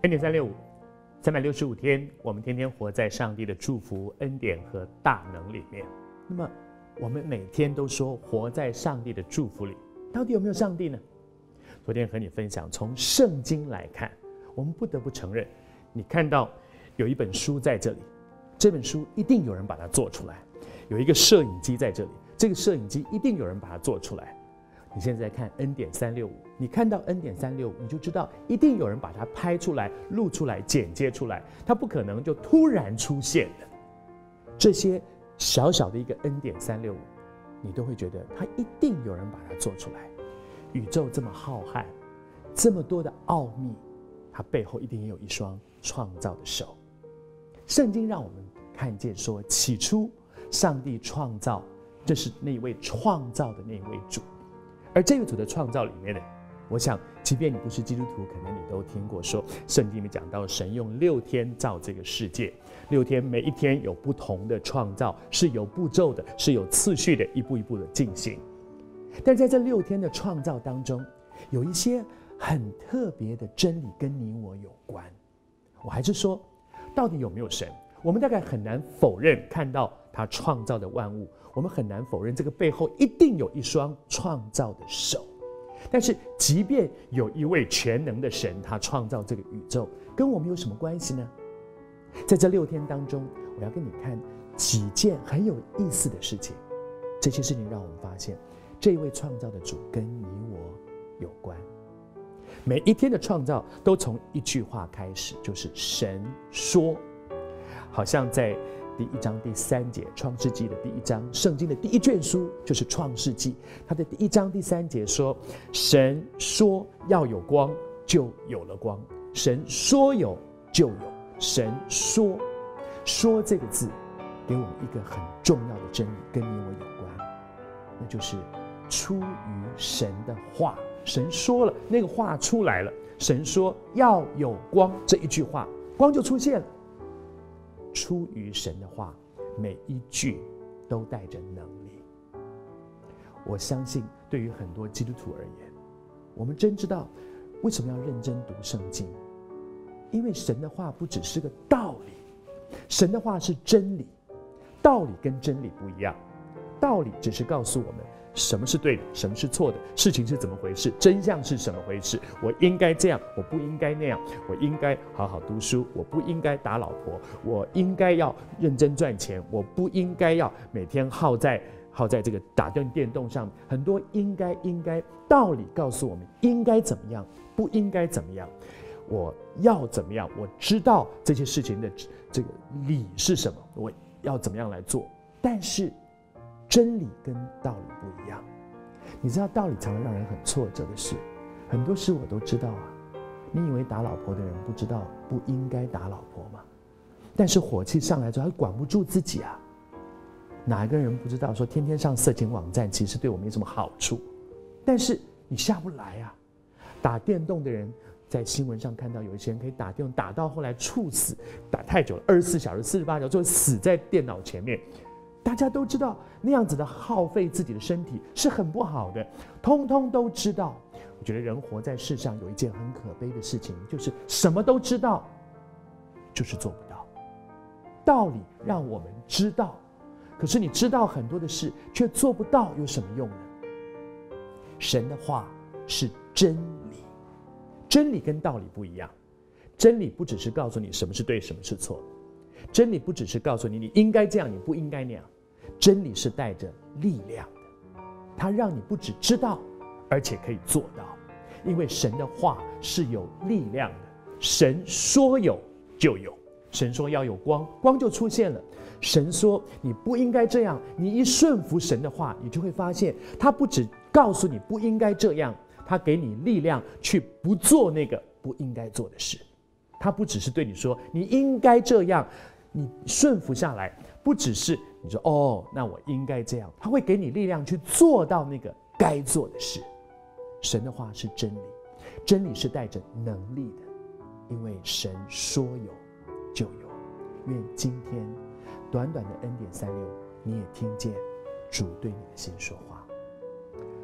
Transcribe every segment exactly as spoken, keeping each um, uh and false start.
恩典三六五，三百六十五天，我们天天活在上帝的祝福、恩典和大能里面。那么，我们每天都说活在上帝的祝福里，到底有没有上帝呢？昨天和你分享，从圣经来看，我们不得不承认，你看到有一本书在这里，这本书一定有人把它做出来；有一个摄影机在这里，这个摄影机一定有人把它做出来。你现在看恩典三六五，你看到恩典三六五，你就知道一定有人把它拍出来、录出来、剪接出来，它不可能就突然出现的。这些小小的一个恩典三六五，你都会觉得它一定有人把它做出来。宇宙这么浩瀚，这么多的奥秘，它背后一定也有一双创造的手。圣经让我们看见说，起初上帝创造，这是那位创造的那位主。而这个主的创造里面呢，我想即便你不是基督徒，可能你都听过说，圣经里面讲到神用六天造这个世界，六天每一天有不同的创造，是有步骤的，是有次序的，一步一步的进行。但在这六天的创造当中，有一些很特别的真理跟你我有关。我还是说，到底有没有神？我们大概很难否认看到他创造的万物，我们很难否认这个背后一定有一双创造的手。但是即便有一位全能的神，他创造这个宇宙，跟我们有什么关系呢？在这六天当中，我要跟你看几件很有意思的事情。这些事情让我们发现，这位创造的主跟你我有关。每一天的创造都从一句话开始，就是神说。好像在第一章第三节，创世纪的第一章，圣经的第一卷书就是创世纪，它的第一章第三节说，神说要有光，就有了光。神说有就有，神说说这个字给我们一个很重要的真理，跟你我有关，那就是出于神的话。神说了，那个话出来了，神说要有光，这一句话光就出现了。出于神的话，每一句都带着能力。我相信对于很多基督徒而言，我们真知道为什么要认真读圣经，因为神的话不只是个道理，神的话是真理。道理跟真理不一样，道理只是告诉我们什么是对的，什么是错的，事情是怎么回事，真相是什么回事，我应该这样，我不应该那样，我应该好好读书，我不应该打老婆，我应该要认真赚钱，我不应该要每天耗在耗在这个打电电动上，很多应该应该道理告诉我们应该怎么样，不应该怎么样，我要怎么样，我知道这些事情的这个理是什么，我要怎么样来做。但是真理跟道理不一样。你知道道理常常让人很挫折的是，很多事我都知道啊。你以为打老婆的人不知道不应该打老婆吗？但是火气上来之后，他管不住自己啊。哪一个人不知道说天天上色情网站其实对我没什么好处？但是你下不来啊。打电动的人，在新闻上看到有一些人可以打电动打到后来猝死，打太久了，二十四小时、四十八小时就死在电脑前面。大家都知道那样子的耗费自己的身体是很不好的，通通都知道。我觉得人活在世上有一件很可悲的事情，就是什么都知道，就是做不到。道理让我们知道，可是你知道很多的事却做不到，有什么用呢？神的话是真理，真理跟道理不一样。真理不只是告诉你什么是对，什么是错，真理不只是告诉你你应该这样，你不应该那样。真理是带着力量的，它让你不只知道，而且可以做到。因为神的话是有力量的，神说有就有，神说要有光，光就出现了。神说你不应该这样，你一顺服神的话，你就会发现他不只告诉你不应该这样，他给你力量去不做那个不应该做的事。他不只是对你说你应该这样，你顺服下来，不只是你说哦，那我应该这样，他会给你力量去做到那个该做的事。神的话是真理，真理是带着能力的，因为神说有就有。愿今天短短的恩典三六，你也听见主对你的心说话。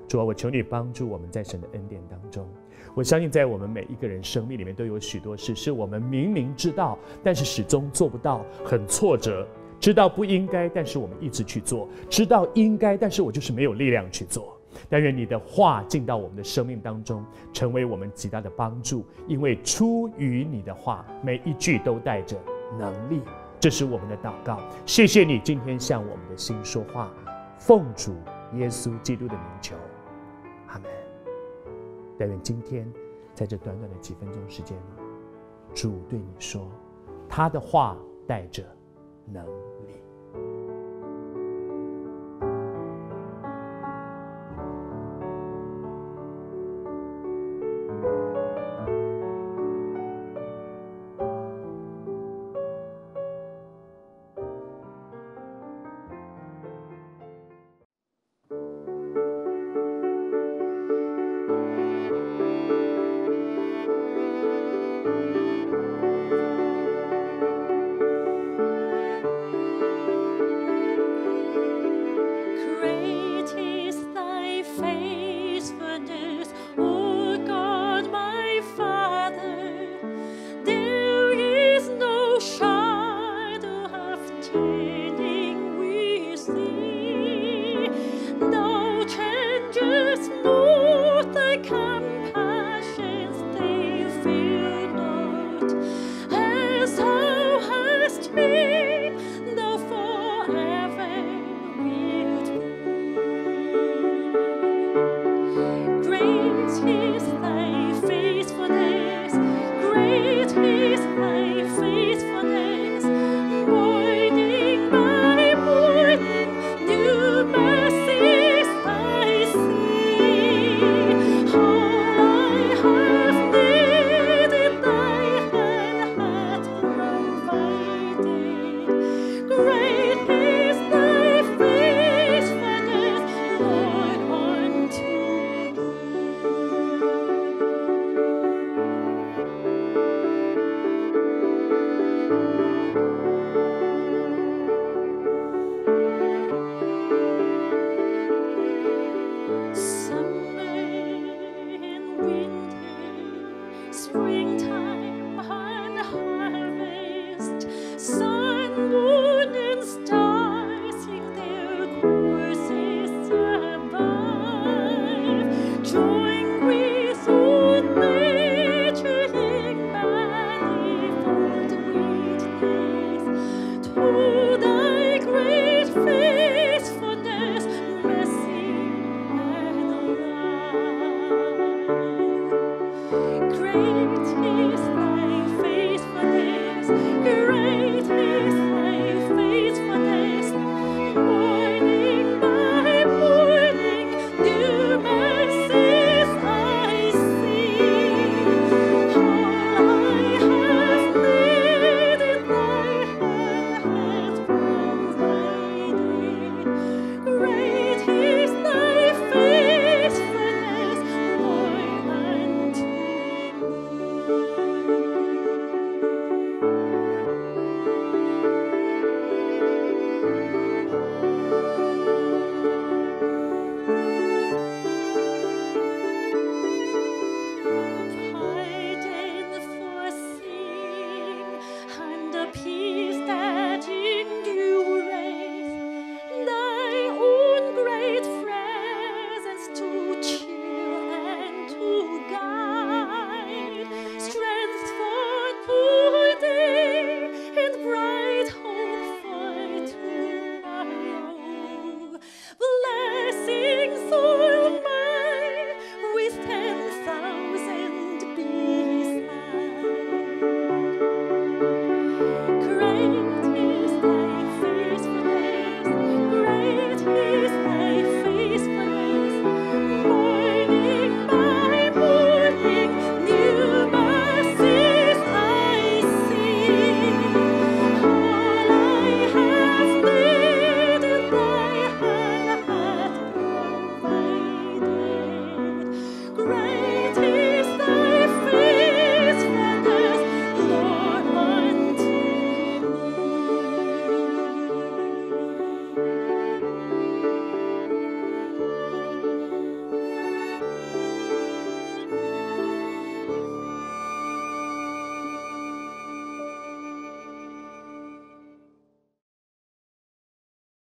主啊，我求你帮助我们在神的恩典当中。我相信在我们每一个人生命里面都有许多事是我们明明知道，但是始终做不到，很挫折。知道不应该，但是我们一直去做；知道应该，但是我就是没有力量去做。但愿你的话进到我们的生命当中，成为我们极大的帮助，因为出于你的话，每一句都带着能力。这是我们的祷告，谢谢你今天向我们的心说话，奉主耶稣基督的名求，阿们。但愿今天在这短短的几分钟时间里，主对你说，他的话带着能力。